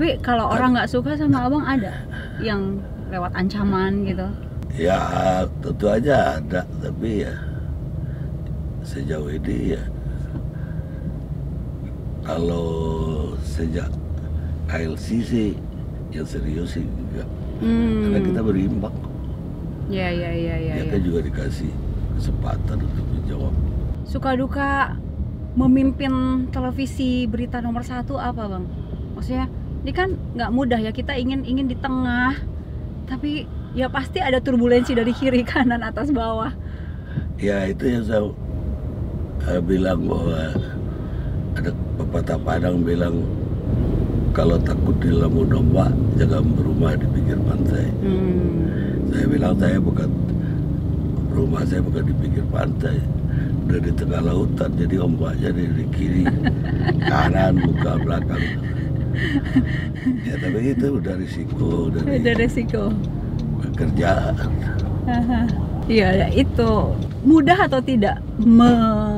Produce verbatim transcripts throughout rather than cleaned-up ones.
Tapi kalau orang nggak suka sama abang ada yang lewat ancaman gitu? Ya tentu aja ada, tapi ya sejauh ini ya kalau sejak K L C sih yang serius sih enggak. Hmm. Karena kita berimbang. Ya ya ya ya. Dia ya. kan juga dikasih kesempatan untuk menjawab. Suka duka memimpin televisi berita nomor satu apa bang? Maksudnya ini kan nggak mudah ya, kita ingin ingin di tengah, tapi ya pasti ada turbulensi dari kiri kanan atas bawah. Ya itu yang saya uh, bilang bahwa ada pepatah Padang bilang kalau takut di dalam domba jangan berumah di pinggir pantai. Hmm. Saya bilang saya bukan rumah saya bukan di pinggir pantai, udah di tengah lautan, jadi ombaknya dari kiri, kanan, muka, belakang. Ya tapi itu udah risiko dari udah risiko pekerjaan. Iya itu mudah atau tidak me,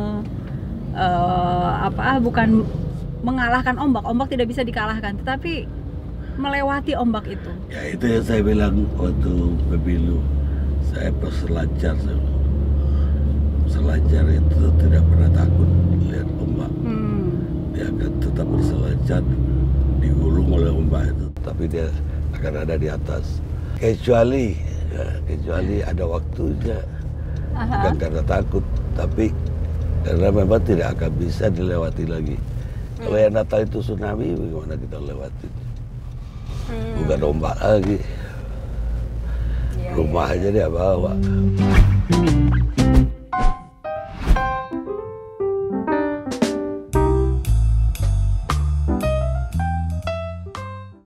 uh, apa bukan mengalahkan ombak, ombak tidak bisa dikalahkan, tetapi melewati ombak itu. Ya itu yang saya bilang waktu pemilu, saya berselancar, selancar itu tidak pernah takut lihat ombak. Hmm. Dia akan tetap berselancar, digulung oleh ombak itu, tapi dia akan ada di atas. Kecuali, ya, kecuali ada waktunya, Aha. bukan karena takut, tapi karena memang tidak akan bisa dilewati lagi. Hmm. Kalau yang datang itu tsunami, bagaimana kita lewati? Hmm. Bukan ombak lagi, ya, rumah ya, aja dia bawa. Hmm.